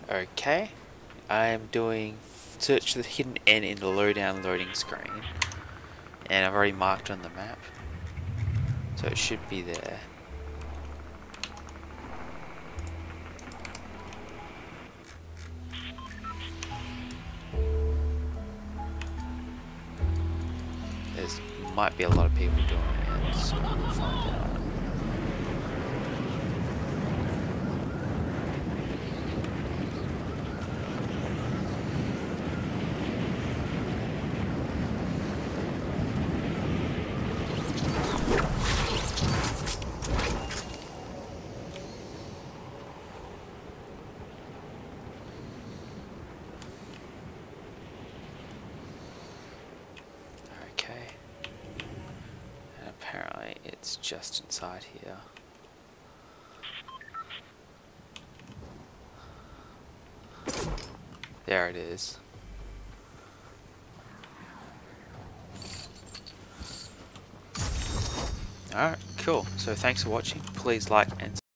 Okay, I am doing search the hidden N in the lowdown loading screen, and I've already marked on the map, so it should be there. There's might be a lot of people doing it, so we'll find out. Okay. And apparently it's just inside here. There it is. Alright, cool. So thanks for watching. Please like and